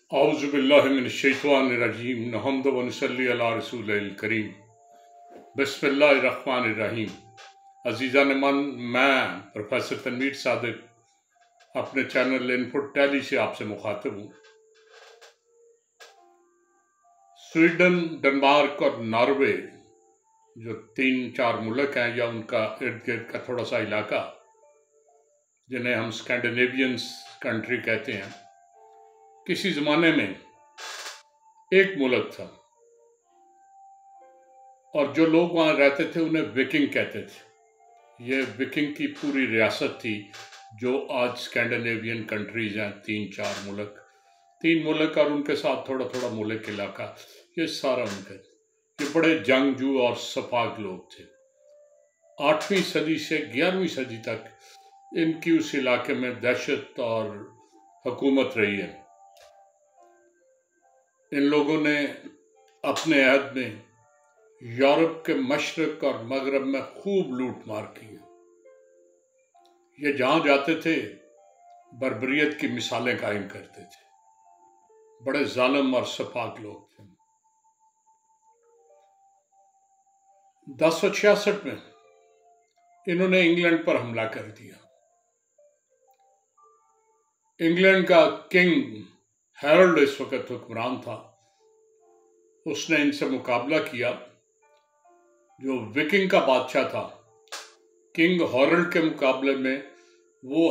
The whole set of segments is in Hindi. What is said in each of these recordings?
औज़ुबिल्लाहिमिनश्शैतानिर्रजीम नहम्दु व नसल्ली अला रसूलिल करीम बिस्मिल्लाहिर्रहमानिर्रहीम। अज़ीज़ान मन, मैं प्रोफेसर तनवीर सादिक अपने चैनल इनपुट टैली से आपसे मुखातिब हूँ। स्वीडन, डेनमार्क और नॉर्वे जो 3-4 मुल्क हैं या उनका इर्द गिर्द का थोड़ा सा इलाका, जिन्हें हम स्कैंडिनेवियंस कंट्री कहते हैं, किसी ज़माने में एक मुल्क था और जो लोग वहाँ रहते थे उन्हें विकिंग कहते थे। ये विकिंग की पूरी रियासत थी जो आज स्कैंडिनेवियन कंट्रीज हैं, 3 मुल्क और उनके साथ थोड़ा थोड़ा मुल्क इलाका, ये सारा उनका। ये बड़े जंगजू और सफाक लोग थे। 8वीं सदी से 11वीं सदी तक इनकी उस इलाके में दहशत और हुकूमत रही है। इन लोगों ने अपने अहद में यूरोप के मशरक और मगरब में खूब लूट मार की है। ये जहां जाते थे बर्बरियत की मिसालें कायम करते थे। बड़े जालिम और सफाक लोग थे। 1066 में इन्होंने इंग्लैंड पर हमला कर दिया। इंग्लैंड का किंग हैरोल्ड इस वक्त हुक्मरान था। उसने इनसे मुकाबला किया। जो विकिंग का बादशाह था, किंग हॉरल्ड के मुकाबले में वो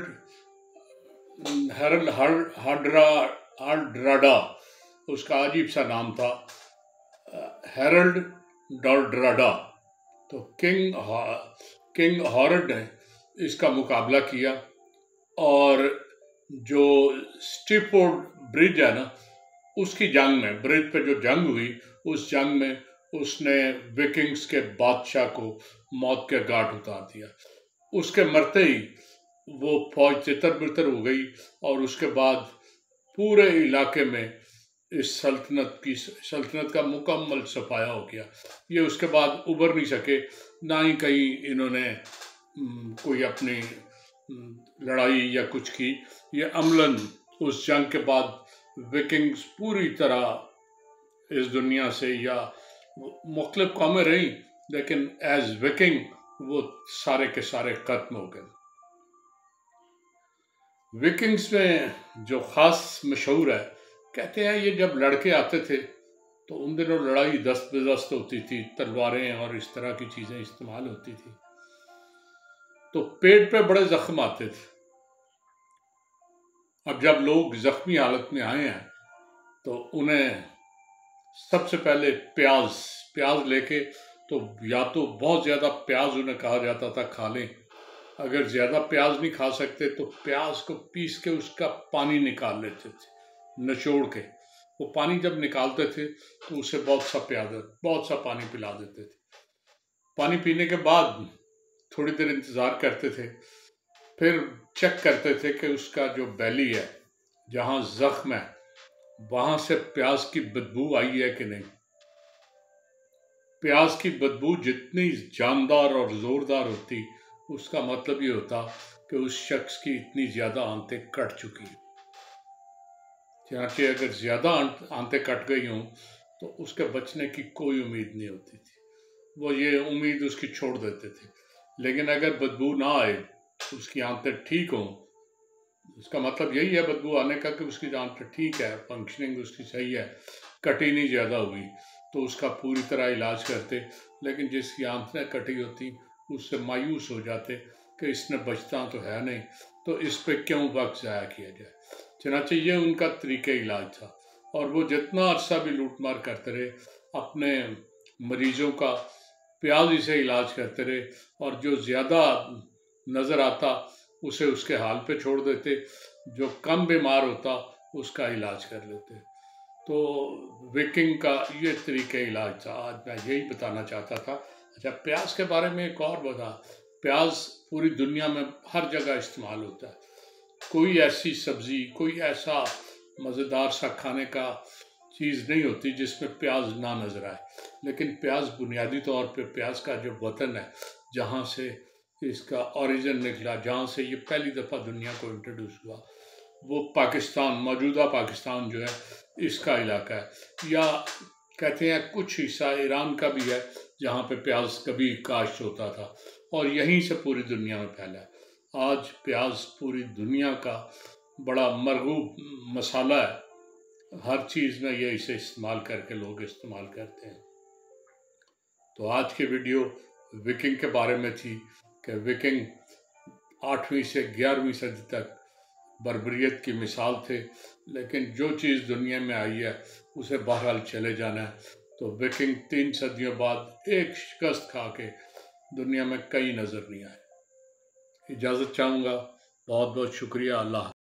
हार्ड्राडा, उसका अजीब सा नाम था, हैरल्ड डॉल्ड्राडा। तो किंग हॉरल्ड ने इसका मुकाबला किया और जो स्टीफोर्ड ब्रिज है ना, उसकी जंग में, ब्रिज पे जो जंग हुई, उस जंग में उसने विकिंग्स के बादशाह को मौत के घाट उतार दिया। उसके मरते ही वो फौज तितर-बितर हो गई और उसके बाद पूरे इलाके में इस सल्तनत का मुकम्मल सफाया हो गया। ये उसके बाद उभर नहीं सके, ना ही कहीं इन्होंने कोई अपनी लड़ाई या कुछ की। ये अमलन उस जंग के बाद विकिंग्स पूरी तरह इस दुनिया से, या मुख्तलिफ कौमें रही, लेकिन एज विकिंग वो सारे के सारे खत्म हो गए। विकिंग्स में जो खास मशहूर है, कहते हैं ये जब लड़के आते थे तो उन दिनों लड़ाई दस्त बेदस्त होती थी, तलवारें और इस तरह की चीजें इस्तेमाल होती थी, तो पेट पे बड़े जख्म आते थे। अब जब लोग जख्मी हालत में आए हैं तो उन्हें सबसे पहले प्याज लेके, तो या तो बहुत ज़्यादा प्याज उन्हें कहा जाता था खा लें। अगर ज़्यादा प्याज नहीं खा सकते तो प्याज को पीस के उसका पानी निकाल लेते थे, निचोड़ के। वो पानी जब निकालते थे तो उसे बहुत सा पानी पिला देते थे। पानी पीने के बाद थोड़ी देर इंतज़ार करते थे, फिर चेक करते थे कि उसका जो बैली है, जहाँ जख्म है, वहाँ से प्याज की बदबू आई है कि नहीं। प्याज की बदबू जितनी जानदार और ज़ोरदार होती, उसका मतलब ये होता कि उस शख्स की इतनी ज़्यादा आंतें कट चुकी हैं। चाहे अगर ज़्यादा आंतें कट गई हों तो उसके बचने की कोई उम्मीद नहीं होती थी। वो ये उम्मीद उसकी छोड़ देते थे। लेकिन अगर बदबू ना आए, उसकी आंतें ठीक हों, उसका मतलब यही है बदबू आने का कि उसकी आंतें ठीक है, फंक्शनिंग उसकी सही है, कटी नहीं ज़्यादा हुई, तो उसका पूरी तरह इलाज करते। लेकिन जिसकी आंतें कटी होती, उससे मायूस हो जाते कि इसने बचता तो है नहीं, तो इस पे क्यों वक्त ज़ाया किया जाए। चनाचे ये उनका तरीके इलाज था। और वो जितना अरसा भी लूट मार करते रहे, अपने मरीजों का प्याज ही से इलाज करते रहे, और जो ज़्यादा नज़र आता उसे उसके हाल पे छोड़ देते, जो कम बीमार होता उसका इलाज कर लेते। तो विकिंग का ये तरीके इलाज था। आज मैं यही बताना चाहता था। अच्छा, प्याज के बारे में एक और बता। प्याज पूरी दुनिया में हर जगह इस्तेमाल होता है। कोई ऐसी सब्ज़ी, कोई ऐसा मज़ेदार सा खाने का चीज़ नहीं होती जिसमें प्याज ना नज़र आए। लेकिन प्याज बुनियादी तौर पे, प्याज का जो वतन है, जहाँ से इसका ओरिजिन निकला, जहाँ से ये पहली दफ़ा दुनिया को इंट्रोड्यूस हुआ, वो पाकिस्तान, मौजूदा पाकिस्तान जो है इसका इलाका है। या कहते हैं कुछ हिस्सा ईरान का भी है जहाँ पे प्याज कभी काश्त होता था, और यहीं से पूरी दुनिया में फैला है। आज प्याज पूरी दुनिया का बड़ा मरगूब मसाला है। हर चीज़ में ये इसे इस्तेमाल करके लोग इस्तेमाल करते हैं। तो आज की वीडियो विकिंग के बारे में थी कि विकिंग 8वीं से 11वीं सदी तक बर्बरियत की मिसाल थे, लेकिन जो चीज़ दुनिया में आई है उसे बहरहाल चले जाना है। तो विकिंग 3 सदियों बाद एक शिकस्त खा के दुनिया में कहीं नज़र नहीं आए। इजाज़त चाहूँगा। बहुत बहुत शुक्रिया। अल्लाह।